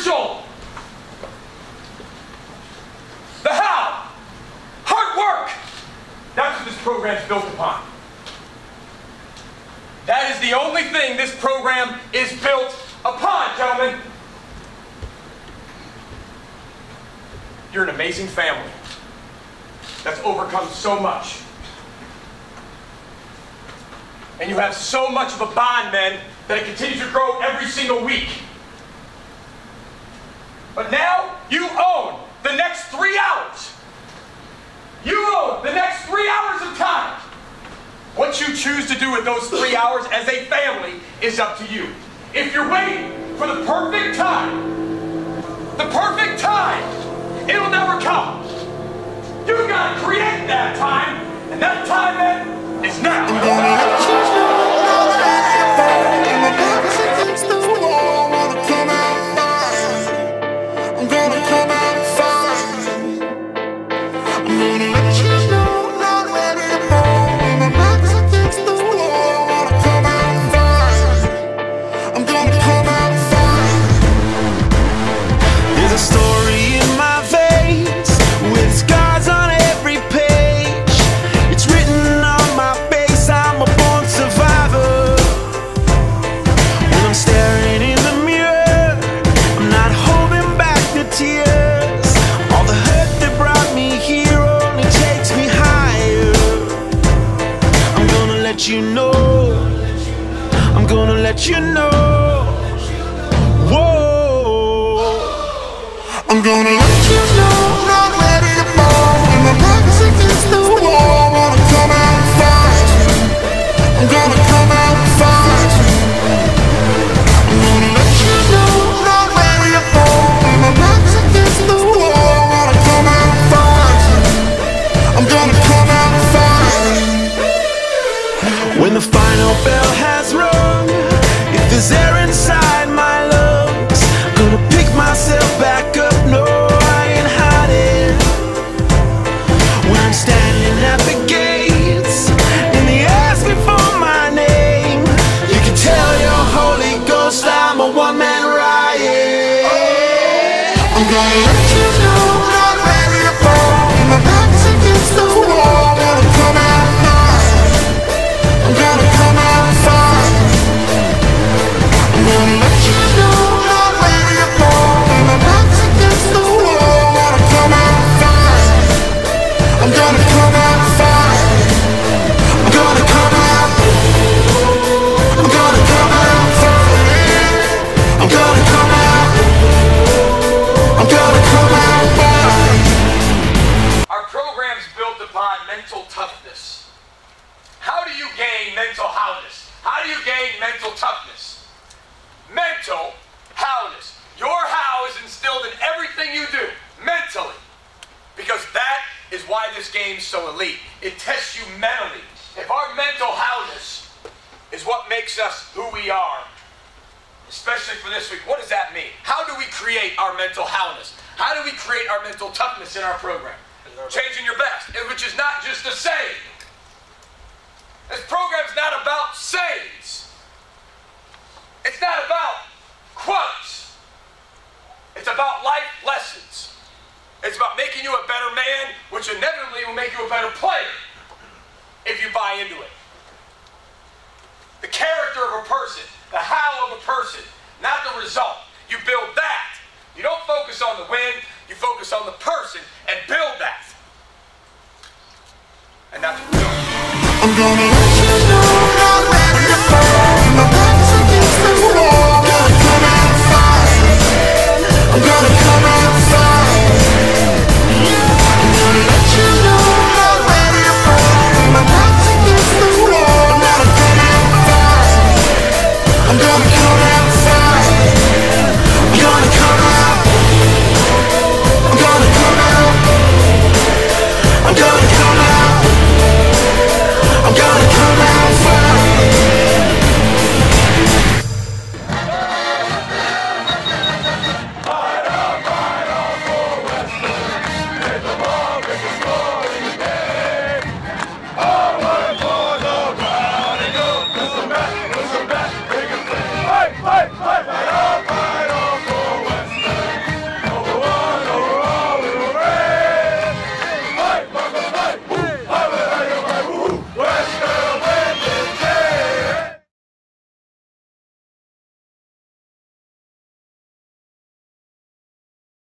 soul. The how, hard work. That's what this program's built upon. That is the only thing this program is built upon, gentlemen. You're an amazing family that's overcome so much. And you have so much of a bond, men, that it continues to grow every single week. But now, you own the next 3 hours. You own the next 3 hours of time. What you choose to do with those 3 hours as a family is up to you. If you're waiting for the perfect time, it'll never come. You gotta create that time, and that time, man, is now. I'm gonna let you know. Whoa, I'm gonna let you know. Not ready to fall. And my back is against the wall. Wanna come out and fight. I'm gonna come out and fight. I'm gonna let you know. Not ready to fall. And my back is against the wall. Wanna come out and fight. I'm gonna come out and fight. When the final bell has rung, if there's air inside my lungs, gonna pick myself back up, no, I ain't hiding. When I'm standing at the gates, and they ask me for my name, you can tell your Holy Ghost I'm a one-man riot. I'm gonna let you know, not ready to fall, and my back is against the wall, wanna come out and fight. I'm gonna come out and fight. I'm gonna let you know, not ready to fall, and my back's against the wall, wanna come out and fight. I'm gonna come out and fight. I'm gonna come out. I'm gonna come out and fight. I'm gonna come out. I'm gonna come out and fight. Our program's built upon mental toughness. How do you gain mental howness? How do you gain mental toughness? Mental howness. Your how is instilled in everything you do, mentally. Because that is why this game's so elite. It tests you mentally. If our mental howness is what makes us who we are, especially for this week, what does that mean? How do we create our mental howness? How do we create our mental toughness in our program? Changing your best, which is not just a saying. This program's not about sayings. It's not about quotes. It's about life lessons. It's about making you a better man, which inevitably will make you a better player if you buy into it. The character of a person, the how of a person, not the result. You build that. You don't focus on the win, you focus on the person and build that. And that's what we're doing. I'm gonna